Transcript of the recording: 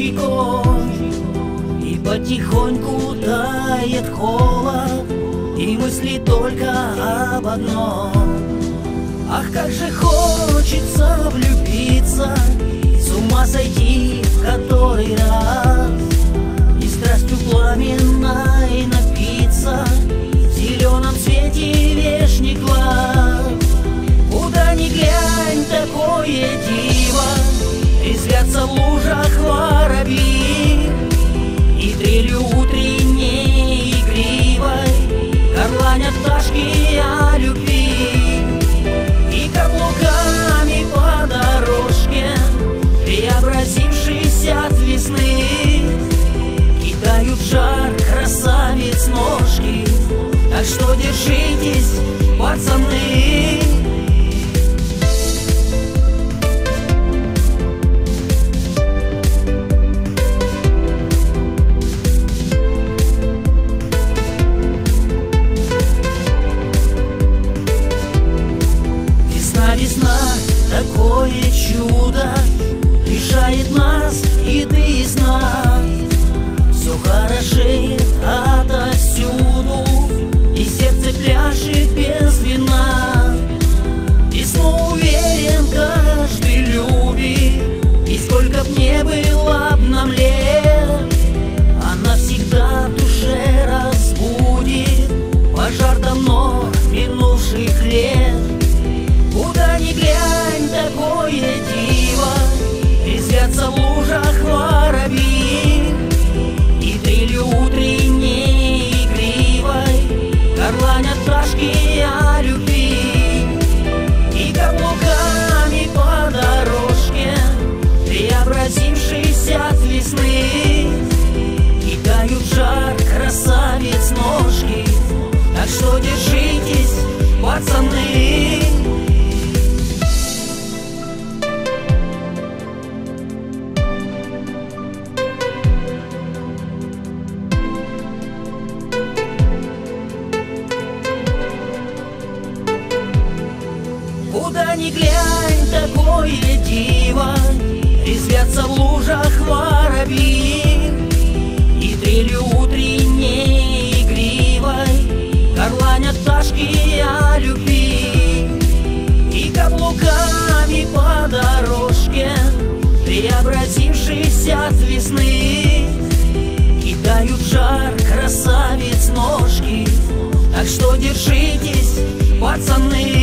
ручейком, и потихоньку тает холод, и мысли только об одном. Ах, как же хочется влюбиться, с ума сойти в который раз, и страстью пламенной напиться в зеленом свете вешних глаз. Куда ни глянь, такое диво, резвятся в лужах воробьи, и трелью утренней игривой горланят пташки о любви. И каблуками по дорожке, преобразившись от весны, кидают в жар красавиц ножки. Так что держитесь, пацаны. Весна, такое чудо, лишает нас еды и сна. Все хорошеет отовсюду, и сердце пляшет без вина. Весну уверен, каждый любит, и сколько б не было б нам лет, она всегда в душе разбудит пожар давно минувших лет. Куда ни глянь, такое диво, резвятся в лужах воробьи, и трелью утренней игривой горланят пташки о любви. И каблуками по дорожке, преобразившись от весны, кидают в жар красавиц ножки. Так что держитесь, пацаны. Куда ни глянь, такое диво, резвятся в лужах воробьи, и трелью утренней игривой горланят пташки о любви. И каблуками по дорожке, преобразившись от весны, кидают в жар красавиц ножки. Так что держитесь, пацаны.